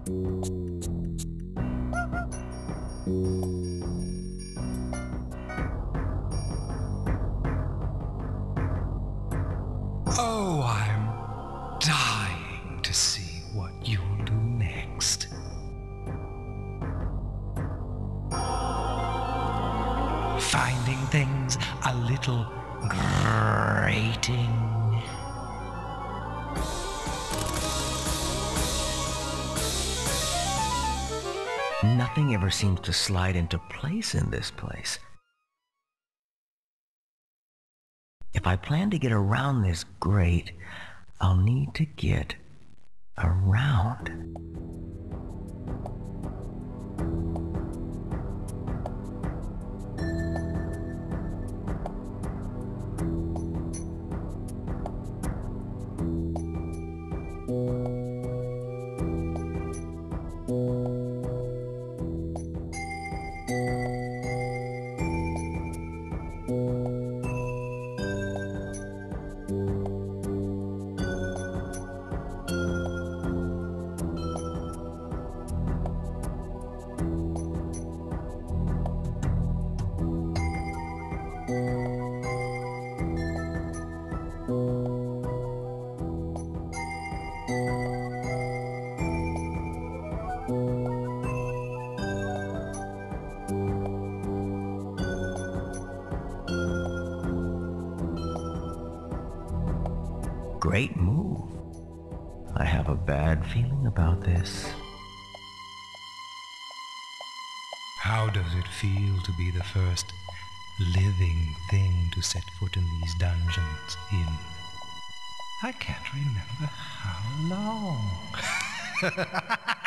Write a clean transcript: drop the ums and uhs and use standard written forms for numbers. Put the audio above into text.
Oh, I'm dying to see what you'll do next. Finding things a little grating. Nothing ever seems to slide into place in this place. If I plan to get around this grate, I'll need to get around. Great move. I have a bad feeling about this. How does it feel to be the first living thing to set foot in these dungeons in, I can't remember how long.